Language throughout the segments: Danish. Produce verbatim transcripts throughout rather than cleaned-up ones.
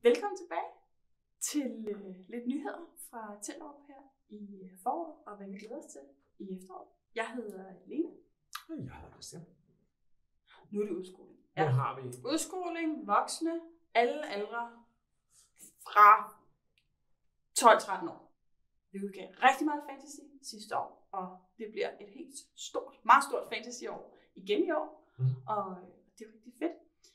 Velkommen tilbage til øh, lidt nyheder fra Tinderup her i øh, foråret, og hvad vi glæder os til i efteråret. Jeg hedder Lene. Jeg hedder Christian. Nu er det udskoling. Nu ja. har vi udskoling, voksne, alle aldre fra tolv til tretten år. Vi udgav rigtig meget fantasy sidste år, og det bliver et helt stort, meget stort fantasy-år igen i år, mm. og det er rigtig fedt.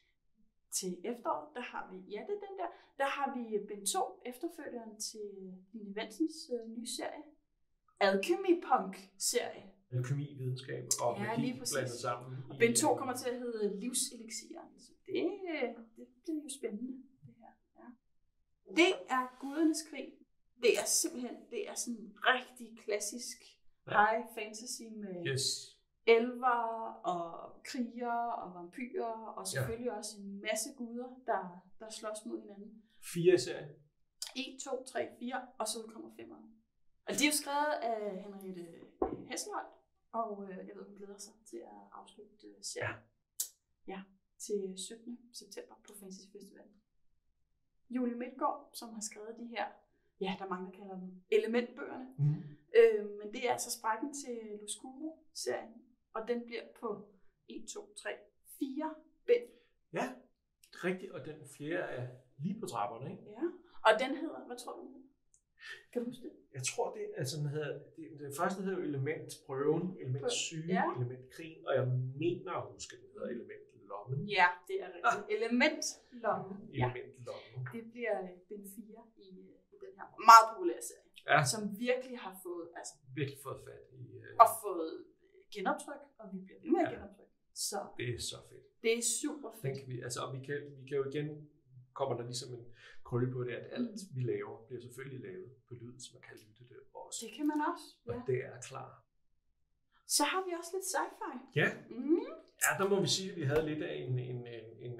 Til efteråret, der har vi, ja det er den der, der har vi Bind to, efterfølgeren til Line Vensens øh, nye serie. Alkemi-punk-serie. Alkemi, videnskab og ja, magi blandet sammen. Og Bind to kommer til at hedde Livselixieren, så det, det bliver jo spændende, det her. Ja. Det er Gudernes Krig. Det er simpelthen, det er sådan en rigtig klassisk ja. high fantasy med yes. elver og kriger og vampyrer og selvfølgelig ja. også en masse guder, der, der slås mod hinanden. Fire serier. en, to, tre, fire, og så kommer femmeren. Og de er jo skrevet af Henriette Hesselholt, og øh, jeg ved, hun glæder sig til at afslutte øh, serien. Ja. ja, til syttende september på Fantasy Festivalen. Julie Midtgaard, som har skrevet de her, ja, der er mange, der kalder dem elementbøgerne. Mm. Øh, men det er altså sprækken til Luskuro-serien, og den bliver på en, to, tre, fire bind. Ja, rigtigt, og den fjerde er lige på trapperne, ikke? Ja, og den hedder, hvad tror du den hedder? Kan du huske det? Jeg tror, det, altså, den hedder, det, det første hedder elementprøven, elementsyge, ja. elementkrigen, og jeg mener at huske, den hedder elementlommen. Ja, det er rigtigt. Ah. Elementlommen. Ja. Elementlommen. Det bliver bind fire i, i den her meget populære serie, ja. som virkelig har fået, altså, virkelig fået fat i, uh... og fået genoptryk, og vi bliver ved med at ja. genoptryk. Så det er så fedt. Det er super fedt. Den kan vi, altså, og vi kan, vi kan jo igen, kommer der ligesom en krølle på det, at alt mm. vi laver, bliver selvfølgelig lavet på lyd, så man kan lytte det også. Det kan man også, ja. Og det er klar. Så har vi også lidt sci-fi. Ja. Mm. Ja, der må vi sige, at vi havde lidt af en, en, en, en,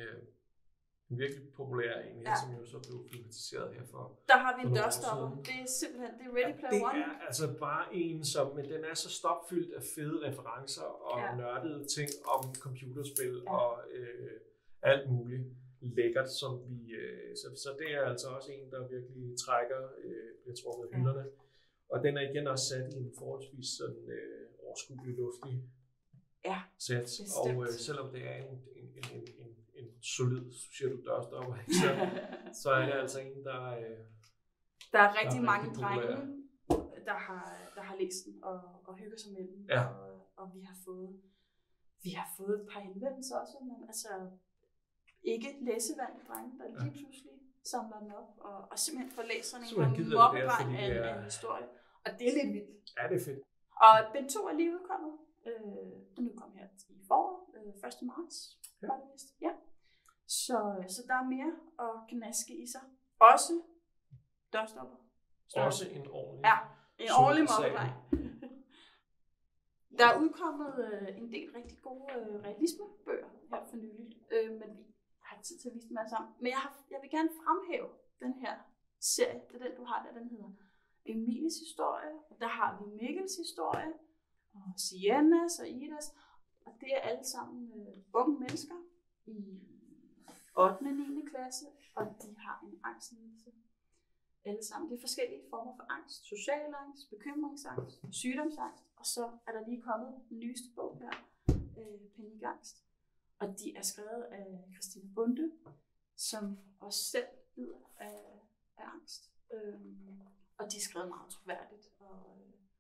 en virkelig populær en her, ja. som jo så blev filmatiseret her for. Der har vi en dørstopper. Det er simpelthen, det er Ready Player ja, One. Det er altså bare en, som, men den er så stopfyldt af fede referencer og ja. nørdede ting om computerspil ja. og øh, alt muligt lækkert, som vi, øh, så, så det er altså også en, der virkelig trækker, øh, bliver trukket af hylderne. Ja. Og den er igen også sat i en forholdsvis sådan øh, overskuelig, luftig ja, sæt. Og øh, selvom det er en, en, en, en, en, en solid, siger du, dørstopper, så, så er det altså en, der øh, der er rigtig der er mange rigtig drenge, der har, der har læst den og, og hygger sig med den. Ja. Og, og vi har fået vi har fået et par henvendelser også, men altså ikke læseværdige drenge, der lige pludselig samler den op og, og simpelthen får læst sådan en mobbedreng af, af en historie. Og det er lidt vildt. Ja, det er fedt. Og Bind to er lige udkommet. Øh, den udkom her i foråret, øh, første marts. Ja. Var det vist. Ja. Så, så der er mere at gnaske i sig. Også dørstopper. Også en ordentlig Ja, en ordentlig mobbedreng. Der er udkommet øh, en del rigtig gode øh, realismebøger her for nylig, øh, men vi har ikke tid til at vise dem alle sammen. Men jeg, har, jeg vil gerne fremhæve den her serie, det er den du har der, den hedder Emilies historie, og der har vi Mikkels historie, og Siennas og Idas, og det er alle sammen øh, unge mennesker i ottende og niende klasse, og de har en angstlidelse. Alle sammen. Det er forskellige former for angst. Social angst, bekymringsangst, sygdomsangst, og så er der lige kommet den nyeste bog her, øh, Panikangst. Og de er skrevet af Christine Bunde, som også selv lider af, af angst. Øhm, og de er skrevet meget troværdigt og,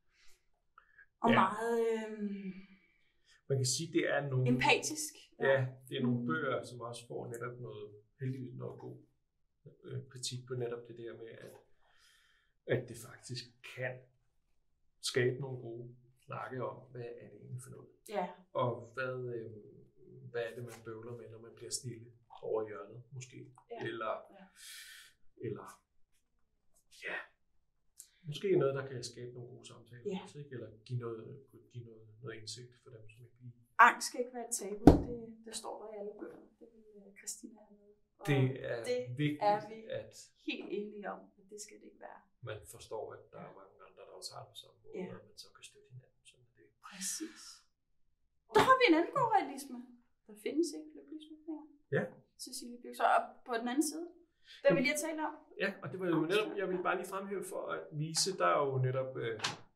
og ja. meget øhm, man kan sige, det er nogle empatisk. Ja, ja det er nogle bøger, som også får netop noget heldigvis noget god øh, kritik på netop det der med, at, at det faktisk kan skabe nogle gode snakke om, hvad er det egentlig for noget. Ja. Og hvad, øh, hvad er det, man bøvler med, når man bliver stille over hjørnet, måske. Ja. Eller, ja. eller ja, måske noget, der kan skabe nogle gode samtaler. Ja. Også, ikke? Eller give noget, give noget, noget indsigt for dem, som ikke lige... Angst skal ikke være et tabu, det, det står der i alle bøger. Det vil Christina have med. Og det er det vigtigt, er vi at helt enige om, at det skal det ikke være. Man forstår, at der er mange andre, der også har det på samme måde, ja. Og man så kan støtte hinanden. Sådan det. Præcis. Der har vi en anden god realisme. Der findes ikke lykkelige slutninger. Ja. Cecilie Bjørk. Så op på den anden side. Den vil jeg tale om. Ja, og det var jo netop, jeg vil bare lige fremhæve for at vise, der er jo netop uh,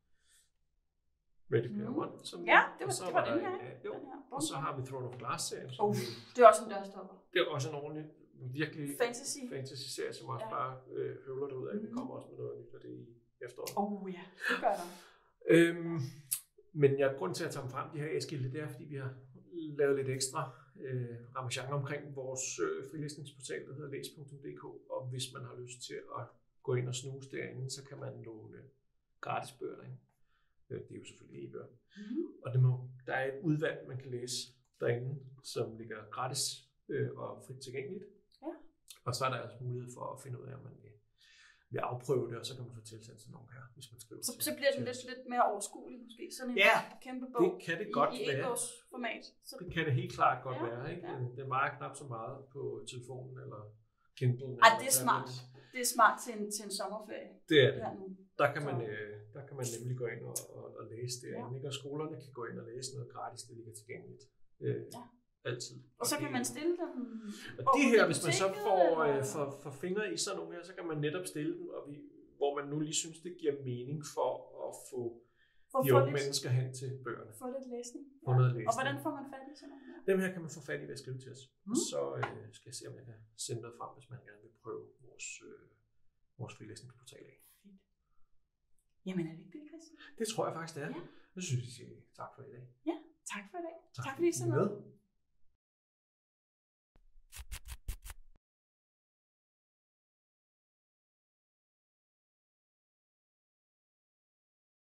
Ready Player One. Som Ja, det var, så det var den her. Uh, jo, den her. og så har vi Throne of Glass-serien. Uh, det er også en dørstopper. Det er også en ordentlig, virkelig fantasy, fantasy-serie, som også ja. bare øh, høvler det ud af. Mm. Vi kommer også med noget nyt af det i efteråret. Åh oh, ja, det gør der. Øhm, men jeg grund til at tage dem frem, de her æskilte, det er, fordi vi har lavet lidt ekstra øh, ramachan omkring vores øh, frilæsningsportal, der hedder læs punktum d k, og hvis man har lyst til at gå ind og snuse derinde, så kan man låne gratis bøger derinde. Det er jo selvfølgelig e-bøger. Mm. Og det må, der er et udvalg, man kan læse derinde, som ligger gratis øh, og frit tilgængeligt. Ja. Og så er der altså mulighed for at finde ud af, om man vil, vil afprøve det, og så kan man få tilsendt sådan nogle her, hvis man skriver. Så, så bliver den lidt, lidt mere overskuelig måske, sådan en ja, kæmpe bog det kan det godt i, i være. format. Så... Det kan det helt klart godt ja, være. Ikke? Ja. Den vejer knap så meget på telefonen eller Kindle. Ej, det er smart. Det er smart til en, til en sommerferie. Det er det. Der kan, så. man, øh, der kan man nemlig gå ind og, og, og læse det. Ja. Og skolerne kan gå ind og læse noget gratis, det ligger tilgængeligt. Øh, ja. Altid. Og, og så kan man stille dem. Og det her, hvis man så får, øh, får, får fingre i sådan nogle her, så kan man netop stille dem, og vi, hvor man nu lige synes, det giver mening for at få for de unge mennesker hen til bøgerne. Få lidt læsning. Ja. Noget læsning. Og hvordan får man fat i sådan nogle her? Dem her kan man få fat i ved at skrive til os. Mm. Og så øh, skal jeg se, om jeg kan sende noget frem, hvis man gerne vil prøve vores, øh, vores frilæsningsportal af. Fint. Jamen er det ikke det, Christian? Det tror jeg faktisk, det er. Ja. Så synes jeg, tak for i dag. Ja, tak for i dag. Tak, tak fordi I så med.